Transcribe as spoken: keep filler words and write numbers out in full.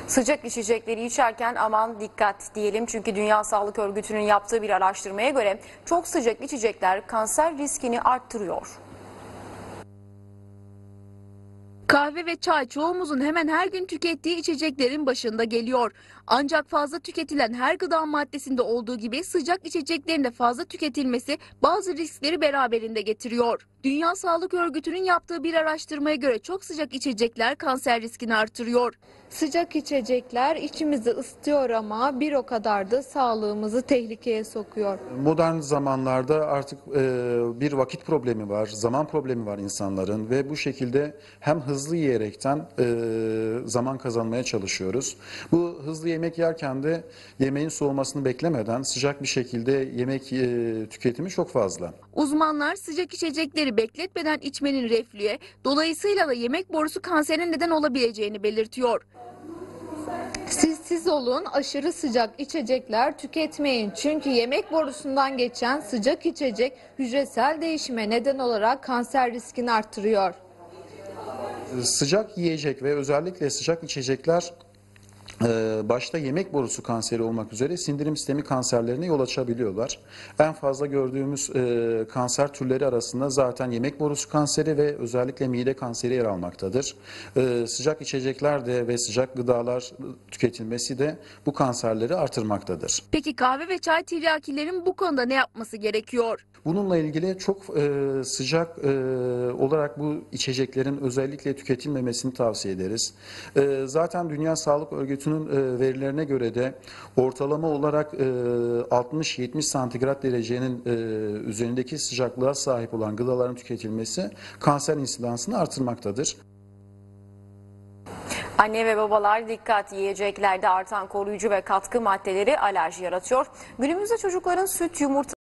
Sıcak içecekleri içerken aman dikkat diyelim, çünkü Dünya Sağlık Örgütü'nün yaptığı bir araştırmaya göre çok sıcak içecekler kanser riskini arttırıyor. Kahve ve çay çoğumuzun hemen her gün tükettiği içeceklerin başında geliyor. Ancak fazla tüketilen her gıda maddesinde olduğu gibi sıcak içeceklerin de fazla tüketilmesi bazı riskleri beraberinde getiriyor. Dünya Sağlık Örgütü'nün yaptığı bir araştırmaya göre çok sıcak içecekler kanser riskini artırıyor. Sıcak içecekler içimizi ısıtıyor ama bir o kadar da sağlığımızı tehlikeye sokuyor. Modern zamanlarda artık e, bir vakit problemi var, zaman problemi var insanların ve bu şekilde hem hızlı yiyerekten e, zaman kazanmaya çalışıyoruz. Bu hızlı yemek yerken de yemeğin soğumasını beklemeden sıcak bir şekilde yemek e, tüketimi çok fazla. Uzmanlar sıcak içecekleri bekletmeden içmenin reflüye, dolayısıyla da yemek borusu kanserine neden olabileceğini belirtiyor. Siz siz olun, aşırı sıcak içecekler tüketmeyin. Çünkü yemek borusundan geçen sıcak içecek hücresel değişime neden olarak kanser riskini artırıyor. Sıcak yiyecek ve özellikle sıcak içecekler Ee, başta yemek borusu kanseri olmak üzere sindirim sistemi kanserlerine yol açabiliyorlar. En fazla gördüğümüz e, kanser türleri arasında zaten yemek borusu kanseri ve özellikle mide kanseri yer almaktadır. Ee, sıcak içecekler de ve sıcak gıdalar tüketilmesi de bu kanserleri artırmaktadır. Peki kahve ve çay tiryakilerin bu konuda ne yapması gerekiyor? Bununla ilgili çok e, sıcak e, olarak bu içeceklerin özellikle tüketilmemesini tavsiye ederiz. E, zaten Dünya Sağlık Örgütü'nün e, verilerine göre de ortalama olarak e, altmış yetmiş santigrat derecenin e, üzerindeki sıcaklığa sahip olan gıdaların tüketilmesi kanser insidansını artırmaktadır. Anne ve babalar dikkat, yiyeceklerde artan koruyucu ve katkı maddeleri alerji yaratıyor. Günümüzde çocukların süt, yumurta